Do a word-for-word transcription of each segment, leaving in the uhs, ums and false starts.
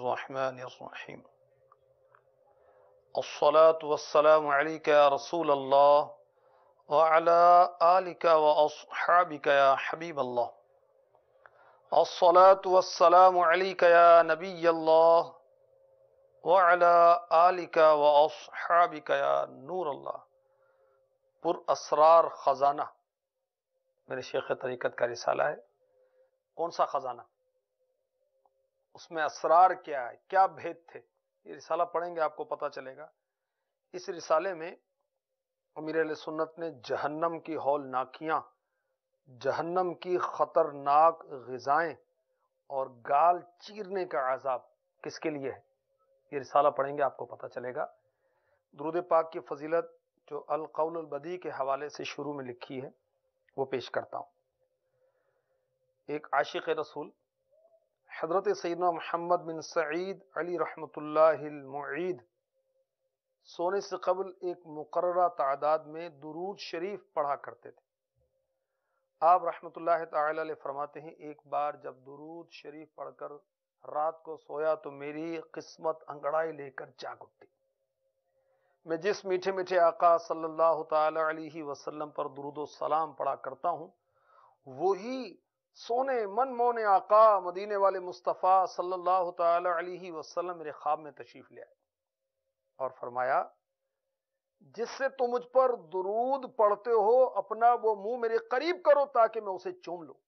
الرحمن الرحیم الصلاة والسلام علیک یا رسول اللہ وعلى آلک واصحابک یا حبیب اللہ الصلاة والسلام علیک یا نبی اللہ وعلى آلک واصحابک یا نور اللہ۔ پر اسرار خزانہ میرے شیخ طریقت کا رسالہ ہے۔ کون سا خزانہ؟ اس میں اسرار کیا ہے، کیا بھید تھے، یہ رسالہ پڑھیں گے آپ کو پتہ چلے گا۔ اس رسالے میں امیر اہل سنت نے جہنم کی ہولناکیاں، جہنم کی خطرناک غذائیں اور گال چیرنے کا عذاب کس کے لیے ہے، یہ رسالہ پڑھیں گے آپ کو پتہ چلے گا۔ درود پاک کی فضیلت جو القول البدیع کے حوالے سے شروع میں لکھی ہے وہ پیش کرتا ہوں۔ ایک عاشق رسول حضرت سیدنا محمد بن سعید علی رحمۃ اللہ المعید سونے سے قبل ایک مقررہ تعداد میں درود شریف پڑھا کرتے تھے۔ آپ رحمۃ اللہ تعالی علیہ فرماتے ہیں، ایک بار جب درود شریف پڑھ کر رات کو سویا تو میری قسمت انگڑائی لے کر جاگ اٹھی۔ میں جس میٹھے میٹھے آقا صلی اللہ تعالی علیہ وسلم پر درود و سلام پڑھا کرتا ہوں، وہی سونے من مونے آقا مدینے والے مصطفیٰ صلی اللہ تعالی علیہ وسلم میرے خواب میں تشریف لے آئے اور فرمایا، جس سے تم مجھ پر درود پڑھتے ہو اپنا وہ منہ میرے قریب کرو تاکہ میں اسے چوم لوں۔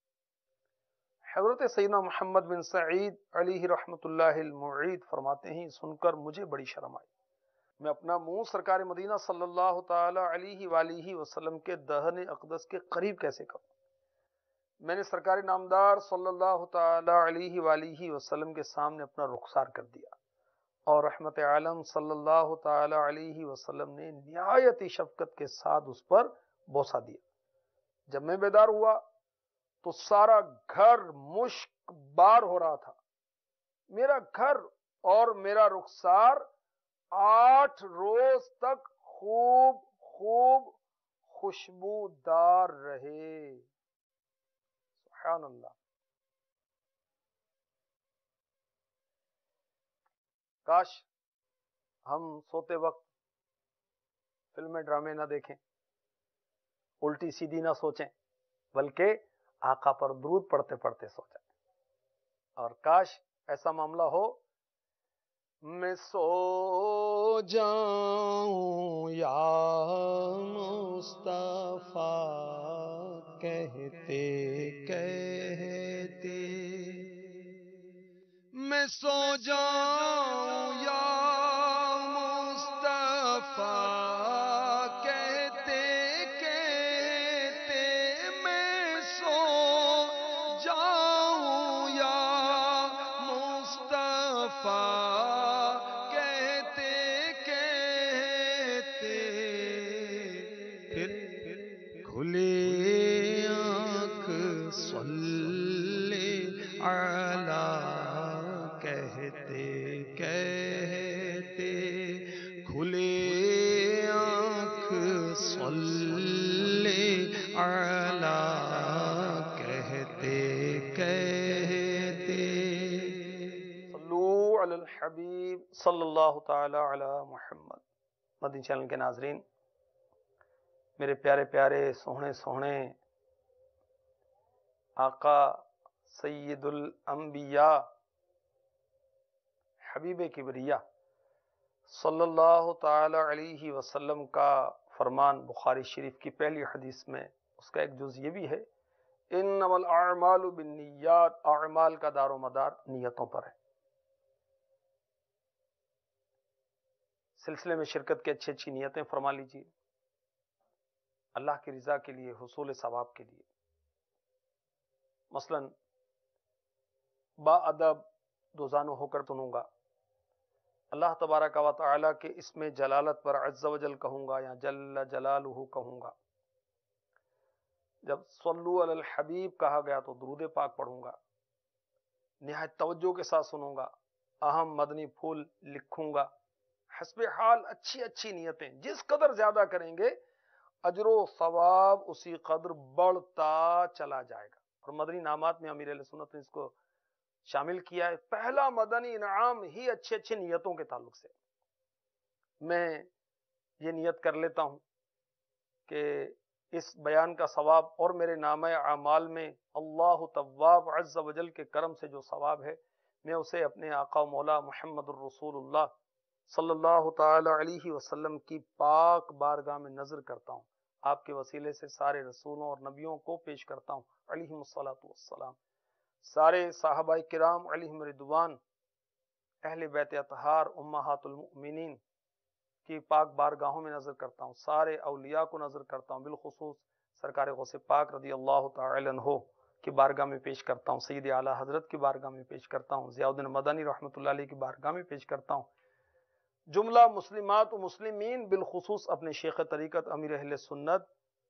حضرت سیدنا محمد بن سعید علیہ رحمۃ اللہ المعید فرماتے ہیں، سن کر مجھے بڑی شرم آئی۔ میں اپنا منہ سرکار مدینہ صلی اللہ تعالی علیہ وآلہ وسلم کے دہن اقدس کے قریب کیسے کروں؟ میں نے سرکار نامدار صلی اللہ تعالی علیہ وآلہ وسلم کے سامنے اپنا رخسار کر دیا اور رحمت عالم صلی اللہ تعالی علیہ وسلم نے نہایت شفقت کے ساتھ اس پر بوسہ دیا۔ جب میں بیدار ہوا تو سارا گھر مشک بار ہو رہا تھا۔ میرا گھر اور میرا رخسار آٹھ روز تک خوب خوب خوشبودار رہے۔ سبحان اللہ۔ کاش ہم سوتے وقت فلمیں ڈرامے نہ دیکھیں، الٹی سیدھی نہ سوچیں، بلکہ آقا پر درود پڑھتے پڑھتے سو جائیں۔ اور کاش ایسا معاملہ ہو، میں سو جاؤں یا مصطفیٰ کہتے کہتے، میں سو جاؤں یا مصطفیٰ کہتے کہتے، میں سو جاؤں یا مصطفیٰ کہتے کہتے، پھر کھلے آنکھ صلی علی کہتے کہتے، کھلے آنکھ صلی علی کہتے کہتے۔ صلو علی الحبیب صلی اللہ تعالی علی محمد۔ مدنی چینل کے ناظرین، میرے پیارے پیارے سوہنے سوہنے آقا سید الانبیاء حبیب کبریہ صلی اللہ تعالی علیہ وسلم کا فرمان بخاری شریف کی پہلی حدیث میں اس کا ایک جز یہ بھی ہے، انما الاعمال بالنیات، اعمال کا دار و مدار نیتوں پر ہے۔ سلسلے میں شرکت کی اچھی اچھی نیتیں فرما لیجیے، اللہ کی رضا کے لیے، حصول ثواب کے لیے۔ مثلا با ادب دوزانو ہو کر سنوں گا، اللہ تبارک و تعالیٰ کے اسم جلالت پر عز و جل کہوں گا یا جل جلالہ کہوں گا۔ جب صلو علی الحبیب کہا گیا تو درود پاک پڑھوں گا، نہایت توجہ کے ساتھ سنوں گا، اہم مدنی پھول لکھوں گا۔ حسب حال اچھی اچھی نیتیں جس قدر زیادہ کریں گے اجر و ثواب اسی قدر بڑھتا چلا جائے گا۔ اور مدنی نامات میں امیر اہل سنت نے اس کو شامل کیا ہے. پہلا مدنی انعام ہی اچھے اچھے نیتوں کے تعلق سے. میں یہ نیت کر لیتا ہوں کہ اس بیان کا ثواب اور میرے نامہ اعمال میں اللہ تواب عز و جل کے کرم سے جو ثواب ہے میں اسے اپنے آقا و مولا محمد الرسول اللہ صلی اللہ تعالی علیہ وسلم کی پاک بارگاہ میں نظر کرتا ہوں. آپ کے وسیلے سے سارے رسولوں اور نبیوں کو پیش کرتا ہوں علیہم الصلاۃ والسلام. سارے صحابہ کرام علیہم رضوان، اہل بیت اطہار امہات المؤمنین کی پاک بارگاہوں میں نظر کرتا ہوں. سارے اولیاء کو نظر کرتا ہوں. بالخصوص سرکار غوث پاک رضی اللہ تعالی عنہ کی بارگاہ میں پیش کرتا ہوں. سید اعلیٰ حضرت کی بارگاہ میں پیش کرتا ہوں. ضیاء الدین مدنی رحمۃ اللہ علیہ کی بارگاہ میں پیش کرتا ہوں. جملہ مسلمات و مسلمین بالخصوص اپنے شیخ طریقت امیر اہل سنت،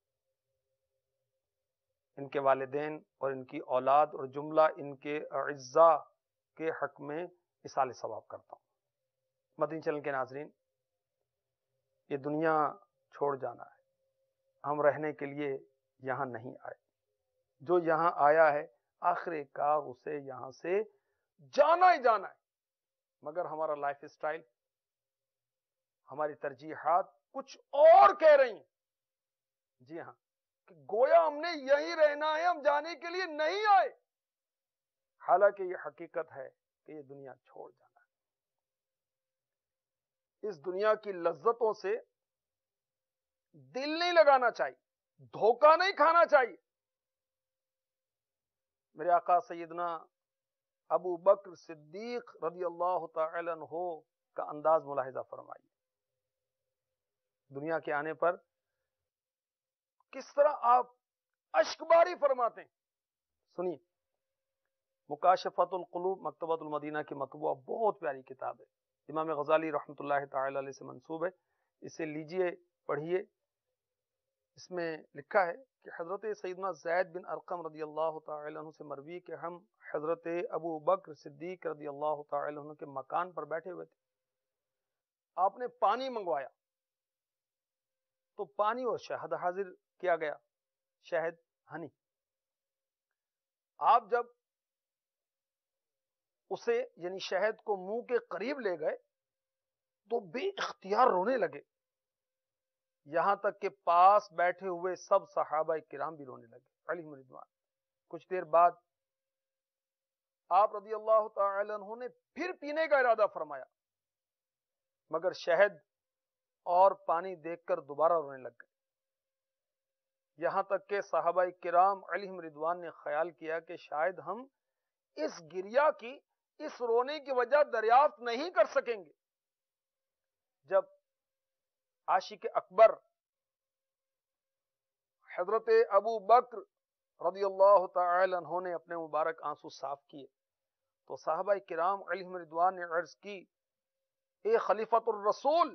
ان کے والدین اور ان کی اولاد اور جملہ ان کے اعزاء کے حق میں اصال ثواب کرتا ہوں. مدنی چینل کے ناظرین، یہ دنیا چھوڑ جانا ہے. ہم رہنے کے لیے یہاں نہیں آئے. جو یہاں آیا ہے آخر کار اسے یہاں سے جانا ہی جانا ہے. مگر ہمارا لائف سٹائل، ہماری ترجیحات کچھ اور کہہ رہی ہیں. جی ہاں، کہ گویا ہم نے یہی رہنا ہے، ہم جانے کے لیے نہیں آئے. حالانکہ یہ حقیقت ہے کہ یہ دنیا چھوڑ جانا ہے. اس دنیا کی لذتوں سے دل نہیں لگانا چاہیے، دھوکہ نہیں کھانا چاہیے. میرے آقا سیدنا ابو بکر صدیق رضی اللہ تعالی عنہ کا انداز ملاحظہ فرمائیے. دنیا کے آنے پر کس طرح آپ اشک باری فرماتے ہیں. سنیے، مکاشفۃ القلوب مکتبۃ المدینہ کی مطبوعہ بہت پیاری کتاب ہے، امام غزالی رحمۃ اللہ تعالی علیہ سے منسوب ہے. اسے لیجئے، پڑھیے. اس میں لکھا ہے کہ حضرت سیدنا زید بن ارقم رضی اللہ تعالی عنہ سے مروی کہ ہم حضرت ابو بکر صدیق رضی اللہ تعالی عنہ کے مکان پر بیٹھے ہوئے تھے. آپ نے پانی منگوایا تو پانی اور شہد حاضر کیا گیا، شہد، ہنی. آپ جب اسے یعنی شہد کو منہ کے قریب لے گئے تو بے اختیار رونے لگے. یہاں تک کہ پاس بیٹھے ہوئے سب صحابہ کرام بھی رونے لگے علیہم رضوان. کچھ دیر بعد آپ رضی اللہ تعالی عنہ نے پھر پینے کا ارادہ فرمایا، مگر شہد اور پانی دیکھ کر دوبارہ رونے لگ گئے. یہاں تک کہ صحابہ کرام علیہم رضوان نے خیال کیا کہ شاید ہم اس گریا کی، اس رونے کی وجہ دریافت نہیں کر سکیں گے. جب عاشق اکبر حضرت ابو بکر رضی اللہ تعالی عنہ نے اپنے مبارک آنسو صاف کیے تو صحابہ کرام علیہم رضوان نے عرض کی، اے خلیفۃ الرسول،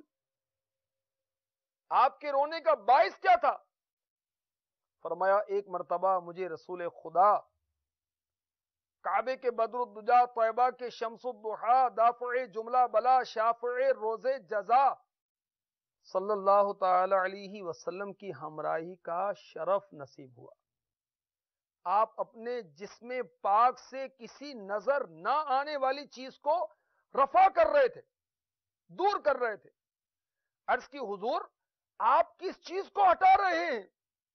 آپ کے رونے کا باعث کیا تھا؟ فرمایا، ایک مرتبہ مجھے رسول خدا، کعبے کے بدر الدجا، طیبہ کے شمس الضحا، دافع جملہ بلا، شافع روز جزا صلی اللہ تعالی علیہ وسلم کی ہمراہی کا شرف نصیب ہوا. آپ اپنے جسم پاک سے کسی نظر نہ آنے والی چیز کو رفع کر رہے تھے، دور کر رہے تھے. عرض کی، حضور آپ کس چیز کو ہٹا رہے ہیں؟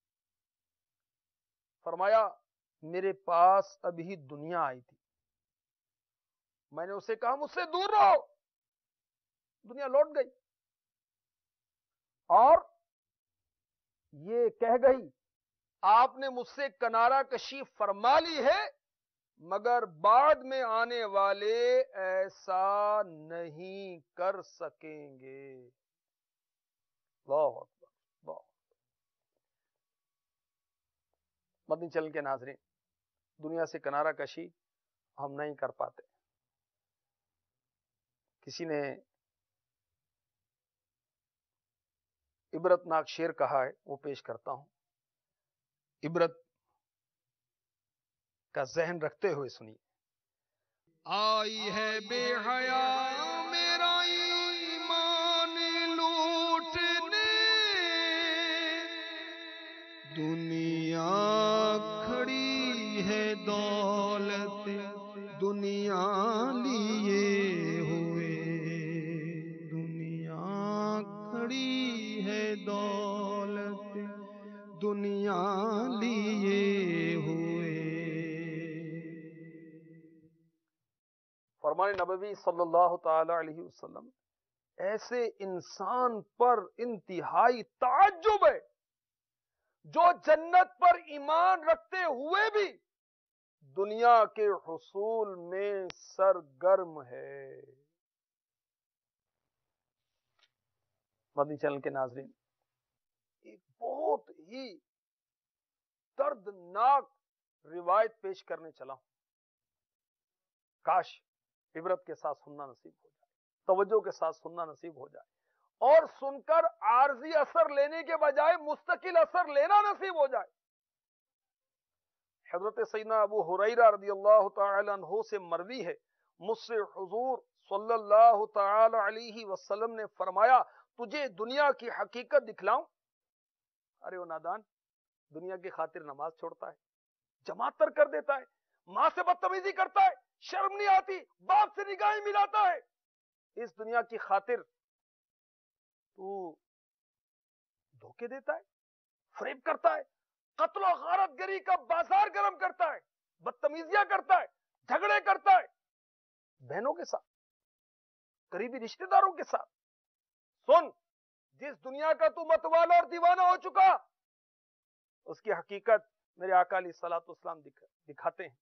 فرمایا، میرے پاس ابھی دنیا آئی تھی، میں نے اسے کہا مجھ سے دور رہو. دنیا لوٹ گئی اور یہ کہہ گئی، آپ نے مجھ سے کنارہ کشی فرما لی ہے، مگر بعد میں آنے والے ایسا نہیں کر سکیں گے. اللہ اکبر. اللہ. مدنی چینل کے ناظرین، دنیا سے کنارہ کشی ہم نہیں کر پاتے. کسی نے عبرت ناک شعر کہا ہے، وہ پیش کرتا ہوں. عبرت کا ذہن رکھتے ہوئے سنیے. آئی ہے بے حیا میرا ایمان لوٹنے، دنیا کھڑی ہے دولت، دنیا فرمان نبوی صلی اللہ تعالی علیہ وسلم، ایسے انسان پر انتہائی تعجب ہے جو جنت پر ایمان رکھتے ہوئے بھی دنیا کے حصول میں سرگرم ہے۔ مدنی چینل کے ناظرین، ایک بہت ہی دردناک روایت پیش کرنے چلا ہوں، کاش عبرت کے ساتھ سننا نصیب ہو جائے، توجہ کے ساتھ سننا نصیب ہو جائے، اور سن کر عارضی اثر لینے کے بجائے مستقل اثر لینا نصیب ہو جائے۔ حضرت سیدنا ابو ہریرہ رضی اللہ تعالی عنہ سے مروی ہے، مجھ سے حضور صلی اللہ تعالی علیہ وسلم نے فرمایا، تجھے دنیا کی حقیقت دکھلاؤں؟ ارے وہ نادان، دنیا کی خاطر نماز چھوڑتا ہے، جماعت ترک کر دیتا ہے، ماں سے بدتمیزی کرتا ہے، شرم نہیں آتی، باپ سے نگاہیں ملاتا ہے، اس دنیا کی خاطر تو دھوکے دیتا ہے، فریب کرتا ہے، قتل و غارت گری کا بازار گرم کرتا ہے، بدتمیزیاں کرتا ہے، جھگڑے کرتا ہے بہنوں کے ساتھ، قریبی رشتہ داروں کے ساتھ۔ سن، جس دنیا کا تو متوالا اور دیوانہ ہو چکا، اس کی حقیقت میرے آقا علیہ الصلوۃ والسلام دکھاتے ہیں۔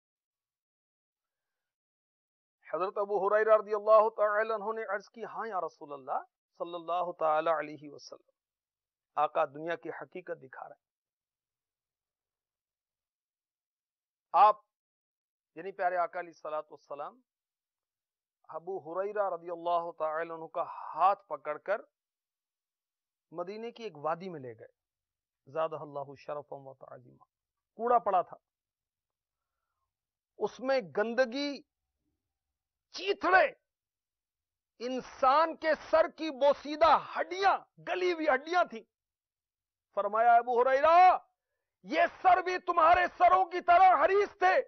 حضرت ابو ہریرہ رضی اللہ تعالی عنہ نے عرض کی، ہاں یا رسول اللہ صلی اللہ تعالی علیہ وسلم، آقا دنیا کی حقیقت دکھا رہے ہیں۔ آپ یعنی پیارے آقا علیہ الصلوۃ والسلام ابو ہریرہ رضی اللہ تعالی عنہ کا ہاتھ پکڑ کر مدینے کی ایک وادی میں لے گئے، زادہ اللہ شرفا و تعظیما۔ کوڑا پڑا تھا، اس میں گندگی، چیتھڑے، انسان کے سر کی بوسیدہ ہڈیاں، گلی ہوئی ہڈیاں تھیں۔ فرمایا ابو ہریرہ، یہ سر بھی تمہارے سروں کی طرح حریص تھے،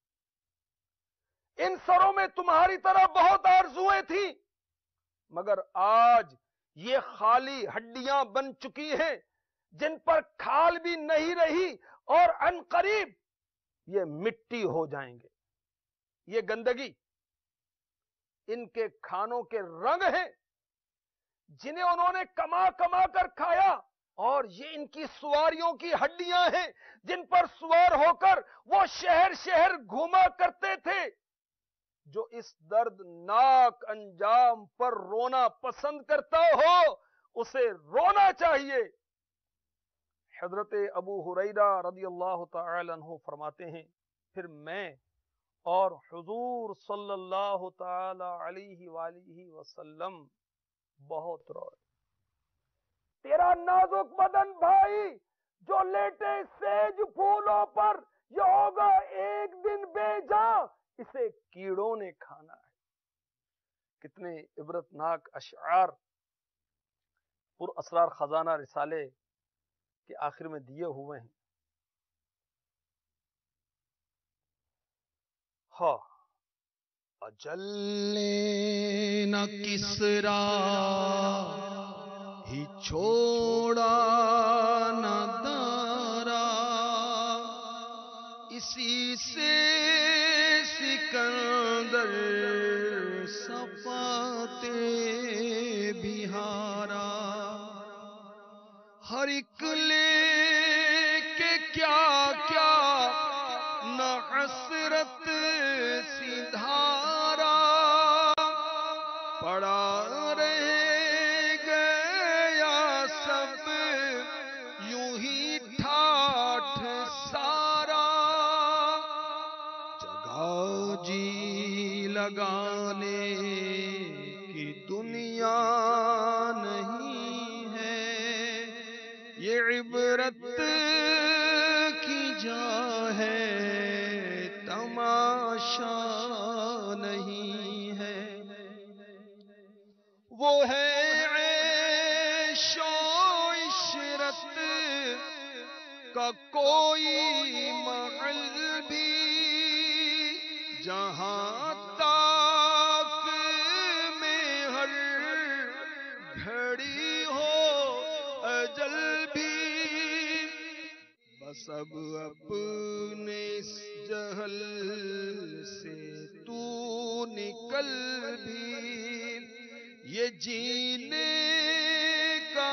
ان سروں میں تمہاری طرح بہت آرزویں تھیں، مگر آج یہ خالی ہڈیاں بن چکی ہیں جن پر کھال بھی نہیں رہی، اور ان قریب یہ مٹی ہو جائیں گے۔ یہ گندگی ان کے کھانوں کے رنگ ہیں جنہیں انہوں نے کما کما کر کھایا، اور یہ ان کی سواریوں کی ہڈیاں ہیں جن پر سوار ہو کر وہ شہر شہر گھوما کرتے تھے۔ جو اس دردناک انجام پر رونا پسند کرتا ہو، اسے رونا چاہیے۔ حضرت ابو ہریرہ رضی اللہ تعالی عنہ فرماتے ہیں، پھر میں اور حضور صلی اللہ تعالی علیہ وآلہ وسلم بہت روئے۔ تیرا نازک بدن بھائی جو لیٹے سیج پھولوں پر، یہ ہوگا ایک دن بے جان، اسے کیڑوں نے کھانا ہے۔ کتنے عبرتناک اشعار پر اسرار خزانہ رسالے کے آخر میں دیے ہوئے ہیں۔ ہاں، اجل نے نہ کسرا ہی چھوڑا نہ دارا، اسی سے سکندر صفاتے بہارا، ہر ایک لے کے کیا کیا نہ حسرت سی دھارا، پڑا رہ گیا سب یوں ہی ٹھاٹھ سارا، جگہ جی لگانے کی دنیا نہیں ہے، یہ عبرت کی جا ہے تماشا نہیں ہے، وہ ہے عیش و عشرت کا کوئی محل بھی، جہاں تاک میں ہر گھڑی ہو اجل بھی، بس اب اپنے اس جہل سے تو نکل قلبی، یہ جینے کا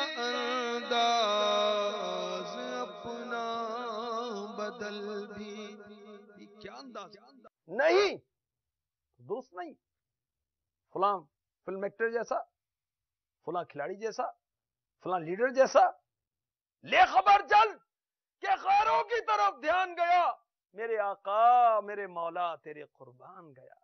انداز اپنا بدل بھی. یہ کیا انداز نہیں درست نہیں. فلاں فلم ایکٹر جیسا، فلاں کھلاڑی جیسا، فلاں لیڈر جیسا، لے خبر چل کہ غیروں کی طرف دھیان گیا، میرے آقا میرے مولا تیرے قربان گیا.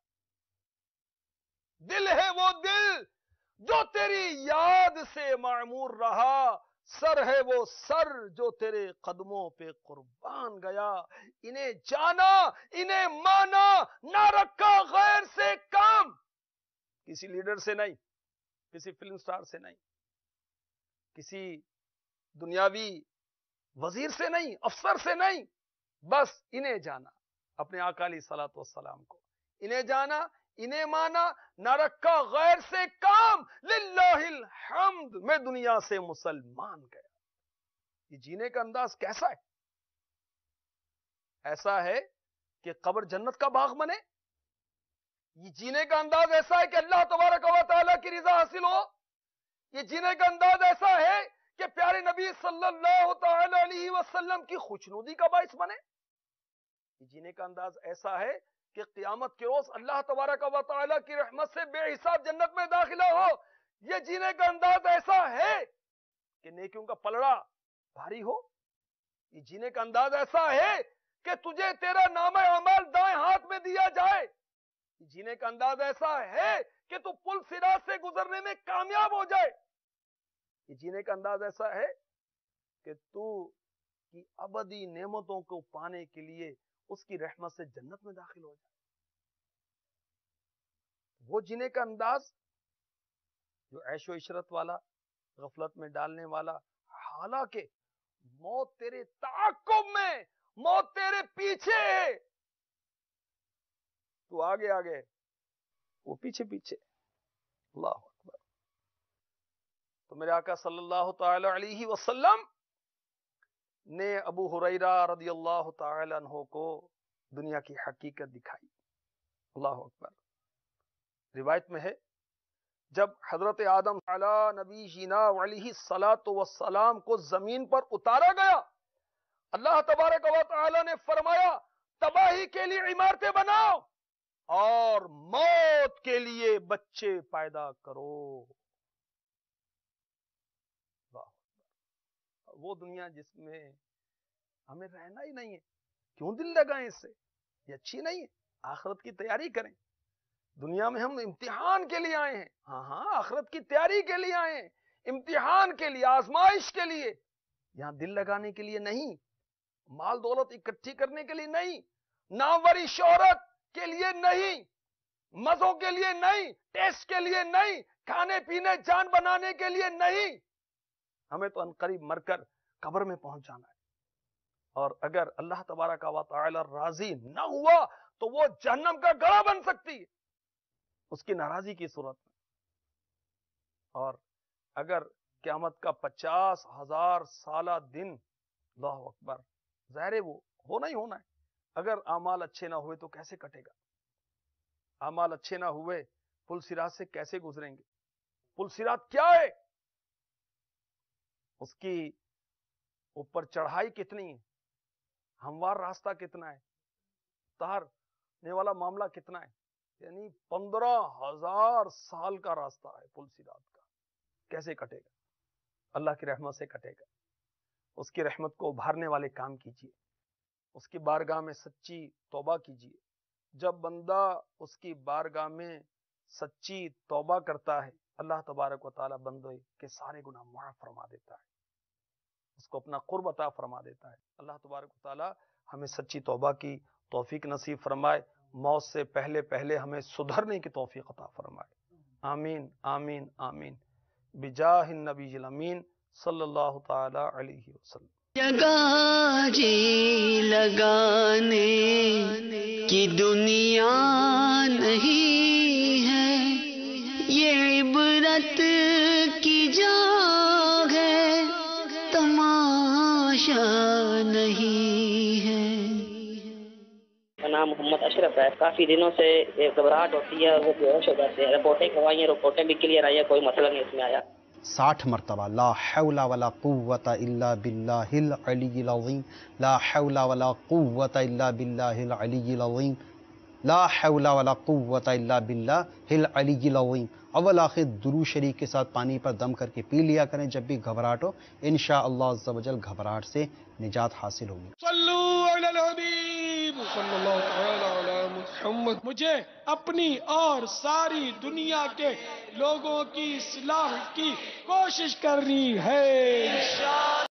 دل ہے وہ دل جو تیری یاد سے معمور رہا، سر ہے وہ سر جو تیرے قدموں پہ قربان گیا. انہیں جانا انہیں مانا، نہ رکھا غیر سے کام. کسی لیڈر سے نہیں، کسی فلم سٹار سے نہیں، کسی دنیاوی وزیر سے نہیں، افسر سے نہیں، بس انہیں جانا اپنے آقا علیہ الصلوۃ والسلام کو. انہیں جانا انہیں مانا، نہ رکھا غیر سے کام، للہ الحمد میں دنیا سے مسلمان گیا. یہ جینے کا انداز کیسا ہے؟ ایسا ہے کہ قبر جنت کا باغ بنے. یہ جینے کا انداز ایسا ہے کہ اللہ تبارک و تعالیٰ کی رضا حاصل ہو. یہ جینے کا انداز ایسا ہے کہ پیارے نبی صلی اللہ تعالی علیہ وسلم کی خوشنودی کا باعث بنے. یہ جینے کا انداز ایسا ہے کہ قیامت کے روز اللہ تبارک و تعالیٰ کی رحمت سے بے حساب جنت میں داخلہ ہو. یہ جینے کا انداز ایسا ہے کہ نیکیوں کا پلڑا بھاری ہو. یہ جینے کا انداز ایسا ہے کہ تجھے تیرا نامہ اعمال دائیں ہاتھ میں دیا جائے. یہ جینے کا انداز ایسا ہے کہ تو پل صراط سے گزرنے میں کامیاب ہو جائے. یہ جینے کا انداز ایسا ہے کہ تو کی ابدی نعمتوں کو پانے کے لیے اس کی رحمت سے جنت میں داخل ہو جائے. وہ جینے کا انداز جو عیش و عشرت والا، غفلت میں ڈالنے والا، حالانکہ موت تیرے تعاقب میں، موت تیرے پیچھے ہے، تو آگے آگے وہ پیچھے پیچھے. اللہ اکبر. تو میرے آقا صلی اللہ تعالی علیہ وسلم نے ابو ہریرہ رضی اللہ تعالی عنہ کو دنیا کی حقیقت دکھائی. اللہ اکبر. روایت میں ہے جب حضرت آدم علی نبی جینا علیہ الصلاۃ والسلام کو زمین پر اتارا گیا، اللہ تبارک و تعالی نے فرمایا تباہی کے لیے عمارتیں بناؤ اور موت کے لیے بچے پیدا کرو. وہ دنیا جس میں ہمیں رہنا ہی نہیں ہے، کیوں دل لگائیں اس سے؟ یہ اچھی نہیں ہے. آخرت کی تیاری کریں. دنیا میں ہم امتحان کے لیے آئے ہیں. ہاں ہاں آخرت کی تیاری کے لیے آئے ہیں، امتحان کے لیے، آزمائش کے لیے. یہاں دل لگانے کے لیے نہیں، مال دولت اکٹھی کرنے کے لیے نہیں، ناموری شہرت کے لیے نہیں، مزوں کے لیے نہیں، ٹیسٹ کے لیے نہیں، کھانے پینے جان بنانے کے لیے نہیں. ہمیں تو عنقریب مر کر قبر میں پہنچ جانا ہے. اور اگر اللہ تبارک و تعالی راضی نہ ہوا تو وہ جہنم کا گڑھا بن سکتی ہے اس کی ناراضی کی صورت میں. اور اگر قیامت کا پچاس ہزار سالہ دن، اللہ اکبر، ظاہر ہے وہ ہونا ہی ہونا ہے. اگر اعمال اچھے نہ ہوئے تو کیسے کٹے گا؟ اعمال اچھے نہ ہوئے پل صراط سے کیسے گزریں گے؟ پل صراط کیا ہے؟ اس کی اوپر چڑھائی کتنی ہے، ہموار راستہ کتنا ہے، اتارنے والا معاملہ کتنا ہے؟ یعنی پندرہ ہزار سال کا راستہ ہے پل صراط کا. کیسے کٹے گا؟ اللہ کی رحمت سے کٹے گا. اس کی رحمت کو ابھارنے والے کام کیجیے، اس کی بارگاہ میں سچی توبہ کیجیے. جب بندہ اس کی بارگاہ میں سچی توبہ کرتا ہے، اللہ تبارک و تعالی بندے کے سارے گناہ معاف فرما دیتا ہے، اس کو اپنا قرب عطا فرما دیتا ہے. اللہ تبارک و تعالی ہمیں سچی توبہ کی توفیق نصیب فرمائے، موت سے پہلے پہلے ہمیں سدھرنے کی توفیق عطا فرمائے. آمین آمین آمین بجاہ النبی الامین صلی اللہ تعالی علیہ وسلم. جگہ جی لگانے کی دنیا نہیں ہے، یہ عبرت کی جا ہے، تماشا نہیں ہے. کا نام محمد محمد اشرف ہے. کافی دنوں سے گھبراہٹ ہوتی ہے اور وہ بے ہوش ہو جاتے ہیں. رپورٹیں کروائیں، رپورٹیں بھی کلیئر آئی ہے، کوئی مسئلہ نہیں اس میں آیا. ساٹھ مرتبہ لا حول ولا قوت الا باللہ العلی العظیم، لا حول ولا قوت الا باللہ العلی العظیم، لا حول ولا قوت الا باللہ العلی العظیم. اول آخر درود شریف کے ساتھ پانی پر دم کر کے پی لیا کریں جب بھی گھبراہٹ ہو، انشاءاللہ عز و جل گھبراہٹ سے نجات حاصل ہوگی. صلو علی الحبیب صلی اللہ تعالی علی محمد. مجھے اپنی اور ساری دنیا کے لوگوں کی اصلاح کی کوشش کرنی ہے.